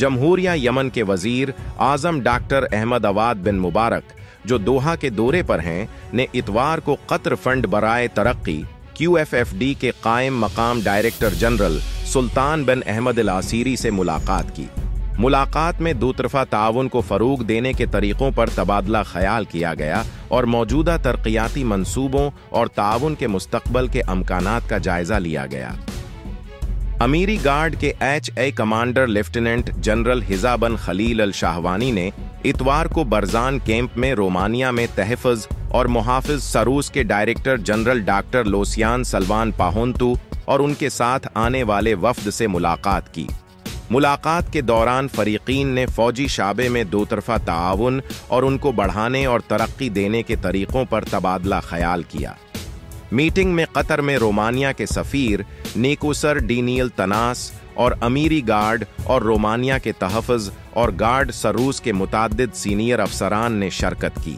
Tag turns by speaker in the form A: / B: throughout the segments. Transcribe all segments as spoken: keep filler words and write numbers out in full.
A: जमहूरिया Yemen के वजीर आजम doctor Ahmad अवाद बिन मुबारक, जो दोहा के दौरे पर हैं, ने इतवार को कतर फंड बराए तरक्की क्यू एफ एफ डी के कायम मकाम director general Sultan bin Ahmed Al Asiri से मुलाकात की। मुलाकात में दोतरफा ताउन को फ़रोग़ देने के तरीक़ों पर तबादला ख़याल किया गया और मौजूदा तरक्याती मंसूबों और ताउन के मुस्तक़बल के अमकानात का जायज़ा लिया गया। अमीरी गार्ड के H A commander lieutenant general Hiza bin Khalil Al Shahwani ने इतवार को बरजान कैंप में रोमानिया में तहफ़्फ़ुज़ और मुहाफ़िज़ सरूस के डायरेक्टर जनरल डॉक्टर लोसियान सलवान पाहोंतु और उनके साथ आने वाले वफ़द से मुलाकात की। मुलाकात के दौरान फ़रीक़ीन ने फ़ौजी शाबे में दोतरफा ताआवुन और उनको बढ़ाने और तरक्की देने के तरीक़ों पर तबादला ख़याल किया। मीटिंग में कतर में रोमानिया के सफ़ीर निकोसर डीनियल तनास और अमीरी गार्ड और रोमानिया के तहफ़्फ़ुज़ और गार्ड सरूस के मुताद्दिद सीनियर अफसरान ने शिरकत की।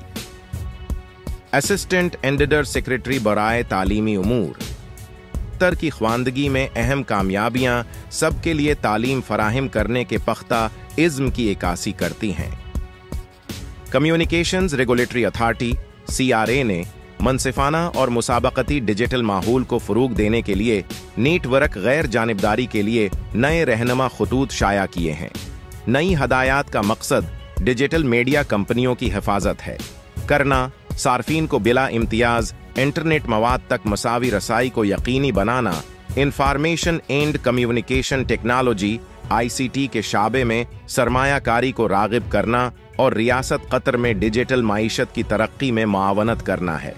A: असिस्टेंट एडिटर सेक्रेटरी बराए तालीमी उमूर तर की ख्वानदगी में अहम कामयाबियां सबके लिए तालीम फराहम करने के पख्ता इज़्म की इक्कासी करती हैं। Communications regulatory authority C R A ने मनसिफाना और मुसाबकती डिजिटल माहौल को फ़रोग़ देने के लिए नेटवर्क गैर जानिबदारी के लिए नए रहनुमा खतूत शाया किए हैं। नई हदायत का मकसद डिजिटल मीडिया कंपनियों की हिफाजत है करना, सार्फिन को बिला इम्तियाज़ इंटरनेट मवाद तक मसावी रसाई को यकीनी बनाना, information and communication technology I C T के शाबे में सरमायाकारी को राग़िब करना और रियासत कतर में डिजिटल माईशत की तरक्की में मुआवनत करना है।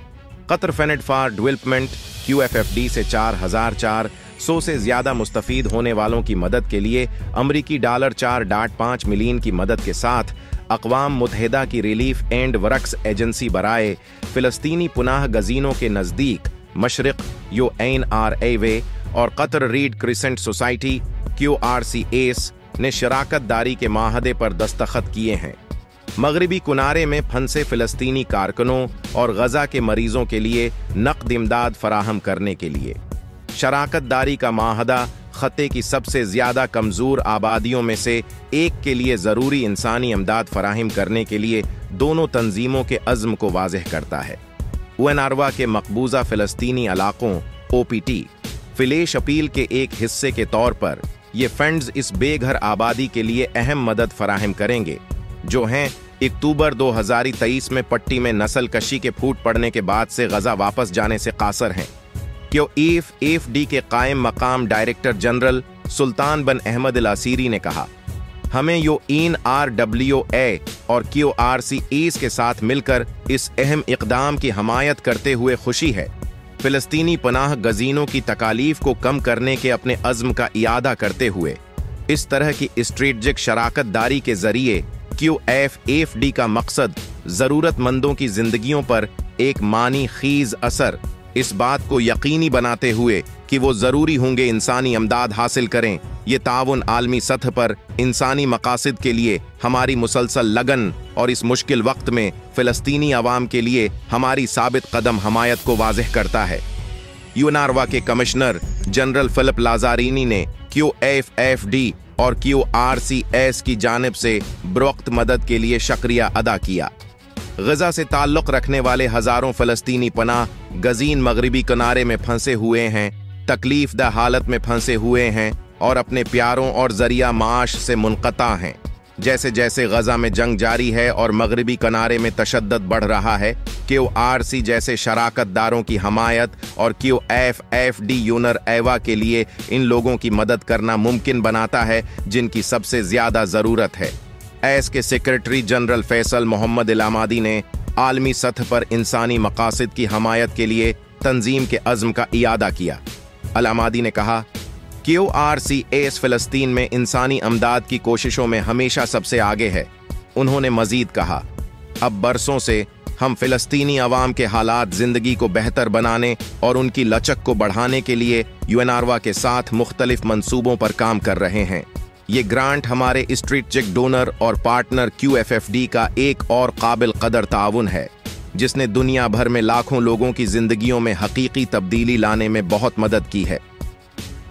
A: Qatar fund for development Q F F D से चार हजार चार सौ से ज़्यादा मुस्तफ़ीद होने वालों की मदद के लिए अमरीकी डॉलर चार डॉट पाँच मिलियन की मदद के साथ अक़वाम मुत्तहिदा की रिलीफ एंड वर्क्स एजेंसी बराए फ़िलिस्तीनी पुनाह गज़ीनों के नज़दीक मशरिक़ यो एन आर ए वे और Qatar red crescent society Q R C S ने शराकत दारी के माहदे पर दस्तखत किए हैं। मगरबी किनारे में फंसे फ़िलिस्तीनी कारकुनों और गज़ा के मरीज़ों के लिए नक़द इमदाद फराहम करने के लिए शराकत दारी का माहदा खत्ते की सबसे ज़्यादा कमज़ोर आबादियों में से एक के लिए ज़रूरी इंसानी इमदाद फराहम करने के लिए दोनों तंजीमों के अज़्म को वाज़ेह करता है। उनरवा के मकबूजा फ़िलिस्तीनी इलाक़ों O P T flash appeal के एक हिस्से के तौर पर ये फंड्स इस बेघर आबादी के लिए अहम मदद फराहम करेंगे, जो हैं अक्टूबर दो हज़ार तेईस में पट्टी में नस्ल कशी के फूट पड़ने के बाद से गज़ा वापस जाने से कासर हैं। क्यू एफ एफ डी के कायम मकाम director general Sultan bin Ahmed Al Asiri ने कहा, हमें यो इन आर डब्ल्यू ए और क्यू आर सी एस के साथ मिलकर इस अहम इक़दाम की हमायत करते हुए खुशी है। फ़िलिस्तीनी पनाह गज़ीनों की तकालीफ को कम करने के अपने अज़्म का इयादा करते हुए इस तरह की स्ट्रेटजिक शराकत दारी के ज़रिए क्यू एफ एफ डी का मकसद ज़रूरतमंदों की ज़िंदगियों पर एक मानी खीज़ असर इस बात को यकीनी बनाते हुए कि वो ज़रूरी होंगे इंसानी अमदाद हासिल करें। ये ताउन आलमी सतह पर इंसानी मकासद के लिए हमारी मुसलसल लगन और इस मुश्किल वक्त में फ़िलिस्तीनी अवाम के लिए हमारी साबित कदम हमायत को वाज़ेह करता है। यूनारवा के कमिश्नर जनरल फिलिप लाज़ारिनी ने क्यू एफ एफ डी और क्यू आर सी एस की जानिब से बरवक्त मदद के लिए शुक्रिया अदा किया। गज़ा से ताल्लुक़ रखने वाले हज़ारों फ़लस्तीनी पनाह गज़ीन मगरबी किनारे में फंसे हुए हैं, तकलीफ दा हालत में फंसे हुए हैं और अपने प्यारों और ज़रिया माश से मुनक़ता हैं। जैसे जैसे गज़ा में जंग जारी है और मगरबी किनारे में तशद्दुद बढ़ रहा है, क्यू आर सी जैसे शराकत दारों की हमायत और क्यू एफ एफ डी यूनर एवा के लिए इन लोगों की मदद करना मुमकिन बनाता है जिनकी सबसे ज़्यादा ज़रूरत है। एस के सेक्रेटरी जनरल फैसल मोहम्मद इलामादी ने आलमी सतह पर इंसानी मकासद की हमायत के लिए तंजीम के अज़्म का इयादा किया। अलामादी ने कहा, क्यू आर सी एस फ़लस्तीन में इंसानी अमदाद की कोशिशों में हमेशा सबसे आगे है। उन्होंने मज़ीद कहा, अब बरसों से हम फ़लस्तीनी अवाम के हालात ज़िंदगी को बेहतर बनाने और उनकी लचक को बढ़ाने के लिए यूएनआरवा के साथ मुख्तलिफ मंसूबों पर काम कर रहे हैं। ये ग्रांट हमारे स्ट्रेटजिक डोनर और partner Q F F D का एक और काबिल कदर ताउन है, जिसने दुनिया भर में लाखों लोगों की जिंदगियों में हकीकी तब्दीली लाने में बहुत मदद की है।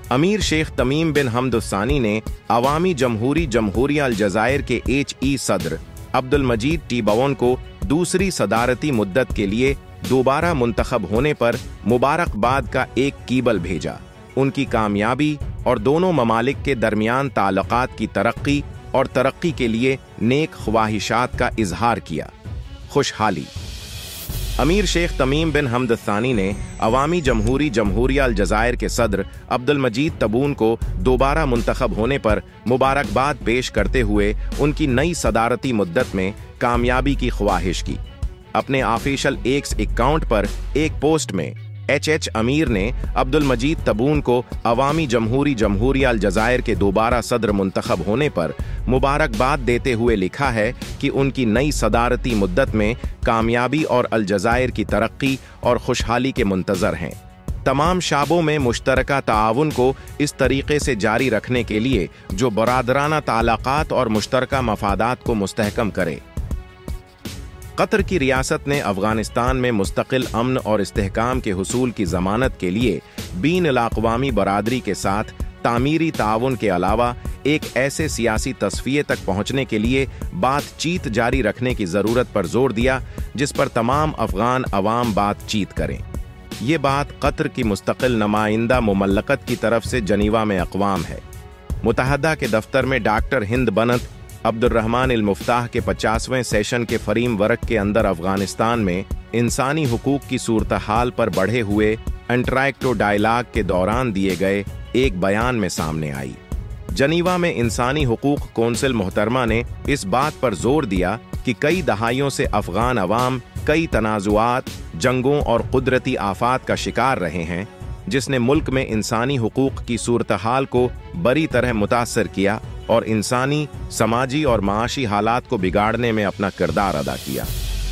A: अमीर शेख तमीम बिन हमद अल-सानी ने अवामी जमहूरी जमहूरिया अल-जज़ायर के एच ई सदर अब्दुल मजीद टिबोन को दूसरी सदारती मुद्दत के लिए दोबारा मुंतखब होने पर मुबारकबाद का एक कीबल भेजा। उनकी कामयाबी और दोनों ममालिक के दरमियान ताल्लुकात की तरक्की और तरक्की के लिए नेक ख्वाहिशात का इजहार किया। खुशहाली। अमीर शेख तमीम बिन हमद अल-सानी ने अवामी जमहूरी जमहूरिया अल-जज़ायर के सदर अब्दुल मजीद तबून को दोबारा मुंतखब होने पर मुबारकबाद पेश करते हुए उनकी नई सदारती मुद्दत में कामयाबी की ख्वाहिश की। अपने ऑफिशियल एक्स अकाउंट पर एक पोस्ट में एच एच अमीर ने अब्दुल मजीद तबून को अवामी जमहूरी जमहूरिया अल-जज़ायर के दोबारा सदर मुंतखब होने पर मुबारकबाद देते हुए लिखा है कि उनकी नई सदारती मुद्दत में कामयाबी और अल-जज़ायर की तरक्की और खुशहाली के मुंतज़र हैं। तमाम शाबों में मुश्तरका ताआवुन को इस तरीके से जारी रखने के लिए जो बरादराना ताल्लुकात और मुश्तरका मफादात को मुस्तहकम करे। कतर की रियासत ने अफगानिस्तान में मुस्तकिल अमन और इस्तेहकाम के हुसूल की ज़मानत के लिए बीन अल-अक़वामी बरादरी के साथ तामीरी ताउन के अलावा एक ऐसे सियासी तस्फिये तक पहुँचने के लिए बातचीत जारी रखने की ज़रूरत पर जोर दिया जिस पर तमाम अफगान अवाम बातचीत करें। ये बात कतर की मुस्तकिल नुमाइंदा मुमल्लकत की तरफ से जनीवा में अक़वाम है। मुत्तहदा के दफ्तर में डॉक्टर हिंद बनत अब्दुर्रहमान अल मुफ्ताह के पचासवें सेशन के फरीम वर्क के अंदर अफगानिस्तान में इंसानी हुकूक की सूरत हाल पर बढ़े हुए इंटरैक्टिव डायलॉग के दौरान दिए गए एक बयान में सामने आई। जनीवा में इंसानी हुकूक कौंसिल मोहतरमा ने इस बात पर जोर दिया कि कई दहाइयों से अफगान अवाम कई तनाजुआत, जंगों और कुदरती आफात का शिकार रहे हैं, जिसने मुल्क में इंसानी हुकूक की सूरत हाल को बड़ी तरह मुतासर किया और इंसानी, समाजी और माशी हालात को बिगाड़ने में अपना किरदार अदा किया।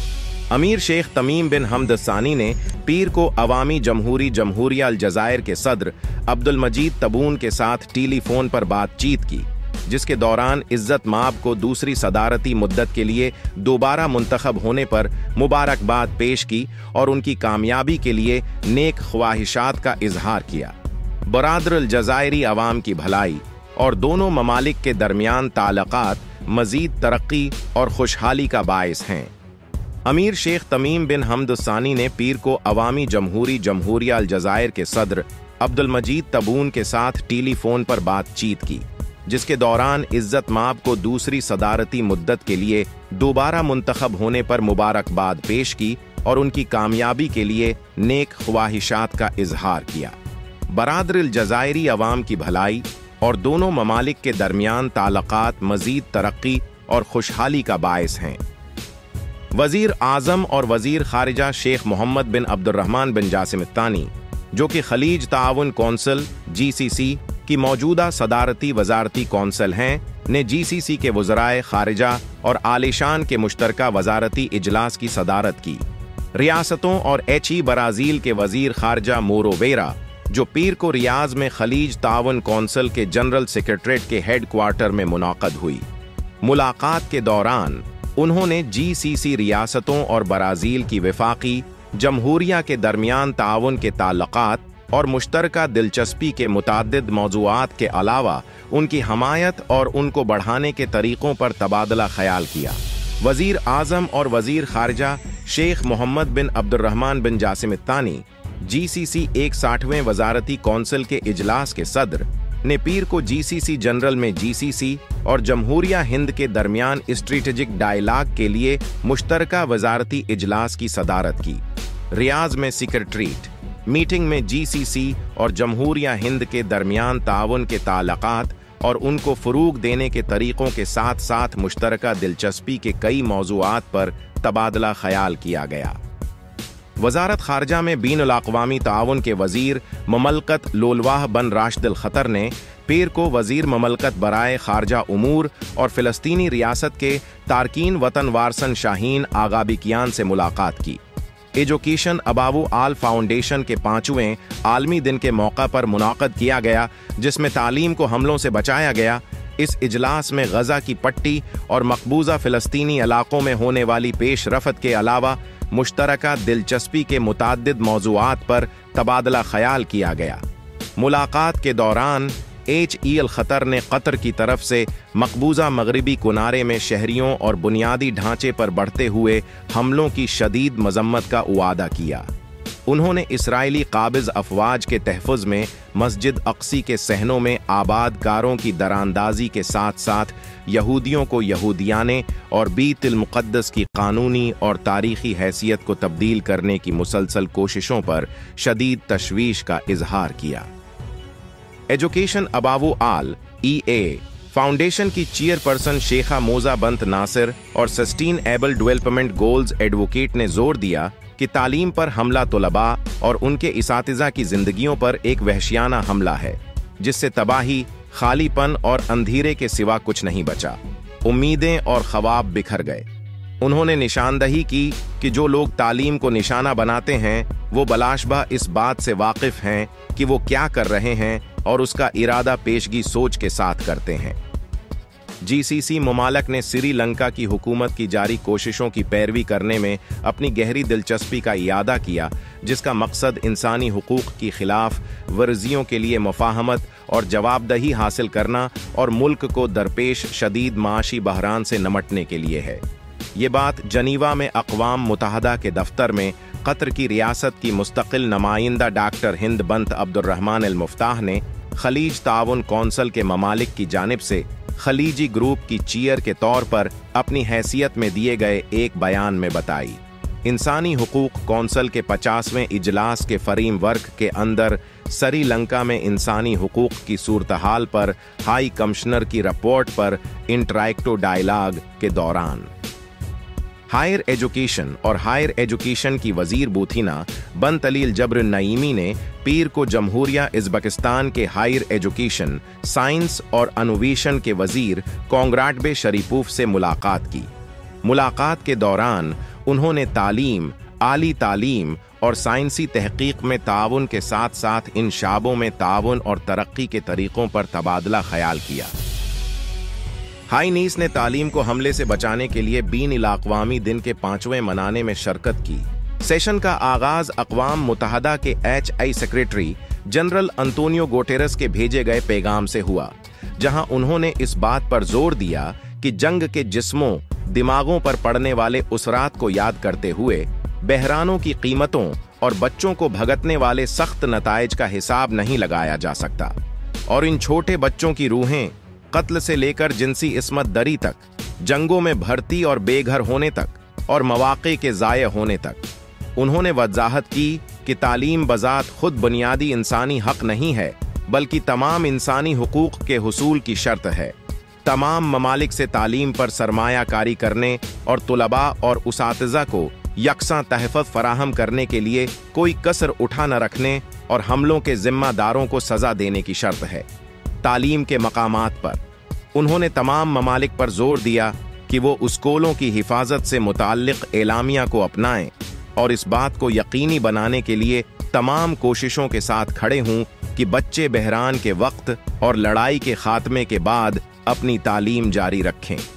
A: अमीर शेख तमीम बिन हमद अल-सानी ने पीर को अवामी जमहूरी जमहूरिया अल-जज़ायर के सदर अब्दुल मजीद तबून के साथ टेलीफोन पर बातचीत की, जिसके दौरान इज्जत माब को दूसरी सदारती मुद्दत के लिए दोबारा मुंतखब होने पर मुबारकबाद पेश की और उनकी कामयाबी के लिए नेक ख्वाहिशात का इजहार किया। बरादर अल-जज़ायरी अवाम की भलाई और दोनों ममालिक के दरमियान ताल्लुकात मजीद तरक्की और खुशहाली का बायस हैं। अमीर शेख तमीम बिन हमद अल-सानी ने पीर को अवामी जमहूरी जमहूरिया अल-जज़ायर के सदर अब्दुल मजीद तबून के साथ टेलीफोन पर बातचीत की, जिसके दौरान इज्जत माब को दूसरी सदारती मुद्दत के लिए दोबारा मुंतखब होने पर मुबारकबाद पेश की और उनकी कामयाबी के लिए नेक ख्वाहिशात का इजहार किया। बरादर अल-जज़ायरी अवाम की भलाई और दोनों ममालिक के दरमियान ताल्लुकात मजीद तरक्की और खुशहाली का बायस हैं। वजीर आजम और वजीर खारिजा शेख मोहम्मद बिन अब्दुर्रहमान बिन जासिम अत्तानी, जो कि खलीज ताउन कौंसिल जी सी सी की मौजूदा सदारती वजारती कौंसिल हैं, ने जी सी सी के वज़राए खारिजा और आलिशान के मुश्तरका वजारती इजलास की सदारत की। रियासतों और एच ई ब्राज़ील के वजीर खारिजा मोरोवेरा, जो पीर को रियाज में खलीज ताउन कौंसिल के जनरल सेक्रेटरीट के हेड क्वार्टर में मुनाक़द हुई। मुलाकात के दौरान उन्होंने जी सी सी रियासतों और ब्राज़ील की वफाकी जमहूरिया के दरमियान ताउन के ताल्लुकात और मुश्तरका दिलचस्पी के मुताद्दिद मौज़ूआत के अलावा उनकी हमायत और उनको बढ़ाने के तरीक़ों पर तबादला ख्याल किया। वज़ीर आज़म और वज़ीर खारिजा शेख मोहम्मद बिन अब्दुर्रहमान बिन जासिम अत्तानी जी सी सी एक साठवें वजारती कौंसिल के इजलास के सदर ने पीर को जी सी सी जनरल में जी सी सी और जमहूरिया हिंद के दरमियान स्ट्रेटेजिक डायलॉग के लिए मुश्तरका वजारती इजलास की सदारत की। रियाज में सेक्रेटरीट मीटिंग में जी सी सी और जमहूरिया हिंद के दरमियान ताउन के ताल्लुकात और उनको फ़रूग देने के तरीक़ों के साथ साथ मुश्तरका दिलचस्पी के कई मौज़ूआत पर तबादला ख्याल किया गया। वजारत खारजा में बीन अल-अक़वामी ताउन के वज़ीर ममलकत लोलवाह बन राशिद अल खतर ने पीर को वज़ीर ममलकत बराए खारजा उमूर और फ़िलिस्तीनी रियासत के तारकीन वतन वारसन शाहीन आगाबिकियान से मुलाकात की। एजुकेशन अबाबू आल फाउंडेशन के पाँचवें आलमी दिन के मौका पर मुनाक़द किया गया, जिसमें तालीम को हमलों से बचाया गया। इस इजलास में गज़ा की पट्टी और मकबूजा फ़िलिस्तीनी इलाक़ों में होने वाली पेश रफ़त के अलावा मुश्तरका दिलचस्पी के मुताद्दिद मौज़ूआत पर तबादला ख्याल किया गया। मुलाकात के दौरान एच ई अल खतर ने कतर की तरफ से मकबूजा मगरबी किनारे में शहरियों और बुनियादी ढांचे पर बढ़ते हुए हमलों की शदीद मजम्मत का उआदा किया। उन्होंने इसराइली काबिज अफवाज के तहफ़्फ़ुज़ में मस्जिद अक्सी के सहनों में आबाद कारों की दरानदाजी के साथ साथ यहूदियों को यहूदियाने और बीतुल मुक़द्दस की कानूनी और तारीख़ी हैसियत को तब्दील करने की मुसलसल कोशिशों पर शदीद तशवीश का इजहार किया। Education above all E A foundation की चेयरपर्सन शेखा मोजा बंत नासिर और सस्टेनेबल डेवलपमेंट गोल्स एडवोकेट ने जोर दिया कि तालीम पर हमला तलबा और उनके इसातिज़ा की जिंदगियों पर एक वहशियाना हमला है, जिससे तबाही, खालीपन और अंधेरे के सिवा कुछ नहीं बचा। उम्मीदें और ख्वाब बिखर गए। उन्होंने निशानदही की कि जो लोग तालीम को निशाना बनाते हैं वो बलाशबा इस बात से वाकिफ हैं कि वो क्या कर रहे हैं और उसका इरादा पेशगी सोच के साथ करते हैं। जी सी सी ममालक ने श्रीलंका की हुकूमत की जारी कोशिशों की पैरवी करने में अपनी गहरी दिलचस्पी का इयादा किया, जिसका मकसद इंसानी हुकूक की खिलाफ वर्जियों के लिए मुफाहमत और जवाबदही हासिल करना और मुल्क को दरपेश शदीद माशी बहरान से निपटने के लिए है। ये बात जनीवा में अक़वाम मुत्तहदा के दफ्तर में कतर की रियासत की मुस्तकिल नुमाइंदा डॉक्टर हिंद बंत अब्दुर्रहमान अल मुफ्ताह ने खलीज ताउन कौंसल के ममालिक की जानिब से खलीजी ग्रुप की चीयर के तौर पर अपनी हैसियत में दिए गए एक बयान में बताई। इंसानी हुकूक कौंसल के पचासवें इजलास के फरीम वर्क के अंदर श्रीलंका में इंसानी हुकूक की सूरत हाल पर हाई कमिश्नर की रिपोर्ट पर इंटरैक्टिव डायलॉग के दौरान हायर एजुकेशन और हायर एजुकेशन की वजीर बूथीना बंत अलील जब्र नईमी ने पीर को जमहूरिया उज़्बेकिस्तान के हायर एजुकेशन, साइंस और अनुवेशन के वजीर कोंग्राटबे शरीपोव से मुलाकात की। मुलाकात के दौरान उन्होंने तालीम, आली तालीम और साइंसी तहकीक में ताउन के साथ साथ इन शाबों में ताउन और तरक्की के तरीक़ों पर तबादला ख्याल किया। हाई नीस ने तालीम को हमले से बचाने के लिए बीन इलाक़वामी दिन के पांचवें मनाने में शिरकत की। सेशन का आगाज अक़वाम मुत्तहदा के एच आई सेक्रेटरी जनरल अंतोनियो गुटेरेस के भेजे गए पैगाम से हुआ, जहां उन्होंने इस बात पर जोर दिया कि जंग के जिस्मों, दिमागों पर पड़ने वाले उसरात को याद करते हुए बहरानों की कीमतों और बच्चों को भगतने वाले सख्त नताइज का हिसाब नहीं लगाया जा सकता, और इन छोटे बच्चों की रूहें कत्ल से लेकर जिनसी इस्मत दरी तक, जंगों में भर्ती और बेघर होने तक और मौक़े के ज़ाय होने तक। उन्होंने वजाहत की कि तालीम बज़ात खुद बुनियादी इंसानी हक नहीं है, बल्कि तमाम इंसानी हुकूक के हुसूल की शर्त है। तमाम ममालिक से तालीम पर सरमाया कारी करने और तुलबा और उसातिज़ा को यकसां तहफ़्फ़ुज़ फराहम करने के लिए कोई कसर उठा न रखने और हमलों के ज़िम्मेदारों को सज़ा देने की शर्त है। तालीम के मकामात पर उन्होंने तमाम ममालिक पर जोर दिया कि वो स्कूलों की हिफाजत से मुताल्लिक़ एलामिया को अपनाएं और इस बात को यकीनी बनाने के लिए तमाम कोशिशों के साथ खड़े हों कि बच्चे बहरान के वक्त और लड़ाई के खात्मे के बाद अपनी तालीम जारी रखें।